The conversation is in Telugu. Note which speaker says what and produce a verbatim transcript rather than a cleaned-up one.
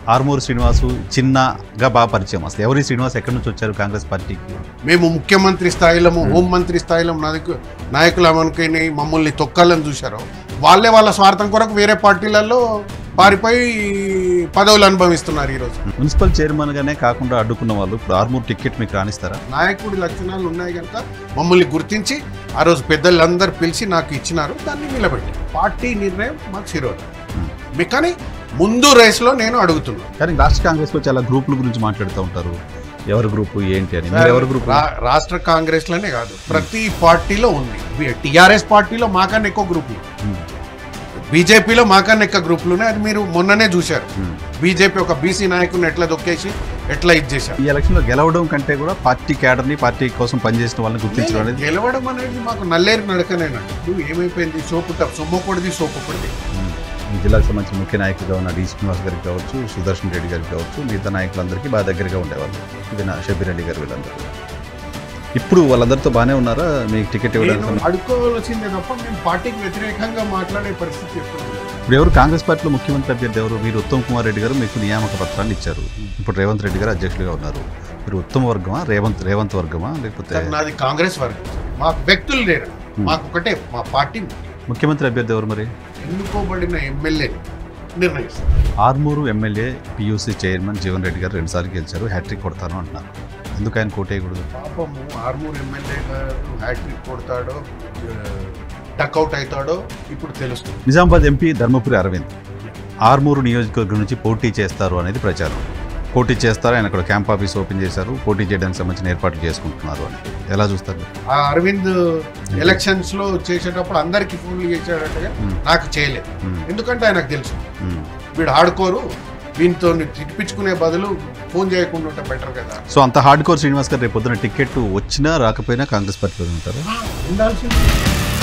Speaker 1: ఆర్మూరు శ్రీనివాసు చిన్నగా బాగా పరిచయం. అసలు ఎవరి శ్రీనివాస్ ఎక్కడి నుంచి వచ్చారు కాంగ్రెస్ పార్టీకి?
Speaker 2: మేము ముఖ్యమంత్రి స్థాయిలో హోంమంత్రి స్థాయిలో నాయకు నాయకులు అనుకుని మమ్మల్ని తొక్కాలని చూశారు. వాళ్ళే వాళ్ళ స్వార్థం కొరకు వేరే పార్టీలలో పారిపోయి పదవులు అనుభవిస్తున్నారు. ఈరోజు
Speaker 1: మున్సిపల్ చైర్మన్ గానే కాకుండా అడ్డుకున్న వాళ్ళు ఇప్పుడు ఆర్మూరు టికెట్ మీకు రాణిస్తారా?
Speaker 2: నాయకుడి లక్షణాలు ఉన్నాయి కనుక మమ్మల్ని గుర్తించి ఆ రోజు పెద్దలందరూ పిలిచి నాకు ఇచ్చినారు. దాన్ని నిలబెట్టి పార్టీ నిర్ణయం మాకు శిరోధం. కానీ ముందు రేస్లో నేను అడుగుతున్నాను.
Speaker 1: కానీ రాష్ట్ర కాంగ్రెస్లో చాలా గ్రూపుల గురించి మాట్లాడుతూ ఉంటారు. ఎవరి గ్రూపు ఏంటి అని. మీరు ఎవరి గ్రూప్?
Speaker 2: రాష్ట్ర కాంగ్రెస్లోనే కాదు, ప్రతి పార్టీలో ఉంది. టీఆర్ఎస్ పార్టీలో మాకన్నా ఎక్కువ గ్రూపులు, బీజేపీలో మాకన్నా ఎక్కువ గ్రూపులు ఉన్నాయి. అది మీరు మొన్ననే చూశారు. బీజేపీ ఒక బీసీ నాయకుని ఎట్లా దొక్కేసి ఎట్లా ఇది చేశారు.
Speaker 1: ఈ ఎలక్షన్లో గెలవడం కంటే కూడా పార్టీ క్యాడర్ని పార్టీ కోసం పనిచేసిన వాళ్ళని గుర్తించడం అనేది,
Speaker 2: గెలవడం అనేది మాకు నల్లేరు నడకనేనండి. ఇప్పుడు ఏమైపోయింది, సోపు సొమ్మకూడది సోపకూడది.
Speaker 1: ఈ జిల్లాకు సంబంధించిన ముఖ్య నాయకులుగా ఉన్న డి శ్రీనివాస్ గారికి కావచ్చు, సుదర్శన్ రెడ్డి గారికి కావచ్చు, మిగతా నాయకులందరికీ బాగా దగ్గరగా ఉండేవాళ్ళు. ఇది నా షబ్బీర్ రెడ్డి గారు వీళ్ళందరూ. ఇప్పుడు వాళ్ళందరితో బాగానే ఉన్నారా? మీకు టికెట్ ఇవ్వడానికి
Speaker 2: అడుకోవాల్సిందే తప్ప మేము పార్టీకి వ్యతిరేకంగా మాట్లాడే పరిస్థితి చెప్తున్నాం.
Speaker 1: ఇప్పుడు ఎవరు కాంగ్రెస్ పార్టీలో ముఖ్యమంత్రి అభ్యర్థి ఎవరు? మీరు ఉత్తమ్ కుమార్ రెడ్డి గారు మీకు నియామక పత్రాన్ని ఇచ్చారు. ఇప్పుడు రేవంత్ రెడ్డి గారు అధ్యక్షులుగా ఉన్నారు. మీరు ఉత్తమ వర్గమా రేవంత్ రేవంత్ వర్గమా లేకపోతే?
Speaker 2: నాది కాంగ్రెస్ వర్గం. మాకు వ్యక్తులు లేరు, మాకు ఒకటే మా పార్టీ.
Speaker 1: ముఖ్యమంత్రి అభ్యర్థి ఎవరు మరి?
Speaker 2: ఎన్నుకోబడిన ఎమ్మెల్యే నిర్ణయిస్తారు.
Speaker 1: Armoor MLA PUC chairman Jeevan Reddy గారు రెండుసార్లు గెలిచారు. హ్యాట్రిక్ కొడతాను అంటున్నారు. ఎందుకు ఆయన కోటేయకూడదు?
Speaker 2: పాపము ఆర్మూరు ఎమ్మెల్యే గారు హ్యాట్రిక్ కొడతాడో డక్అవుట్ అవుతాడో ఇప్పుడు తెలుస్తుంది.
Speaker 1: నిజామాబాద్ ఎంపీ ధర్మపురి అరవింద్ ఆర్మూరు నియోజకవర్గం నుంచి పోటీ చేస్తారు అనేది ప్రచారం. పోటీ చేస్తారు, ఆయన అక్కడ క్యాంప్ ఆఫీస్ ఓపెన్ చేశారు. పోటీ చేయడానికి సంబంధించిన ఏర్పాట్లు చేసుకుంటున్నారు అని ఎలా చూస్తారు?
Speaker 2: ఆ అరవింద్ ఎలక్షన్స్ లో చేసేటప్పుడు అందరికి ఫోన్లు చేసేటట్టుగా నాకు చేయలేదు. ఎందుకంటే ఆయనకు తెలుసు వీడు ఆడుకోరు, వీటితో తిప్పించుకునే బదులు ఫోన్ చేయకుండా ఉంటే బెటర్ కదా.
Speaker 1: సో అంత హార్డ్ కోర్ శ్రీనివాస్ గారు రేపు పొద్దున టికెట్ వచ్చినా రాకపోయినా కాంగ్రెస్ పార్టీలో ఉంటారు.
Speaker 2: ఉండాల్సింది.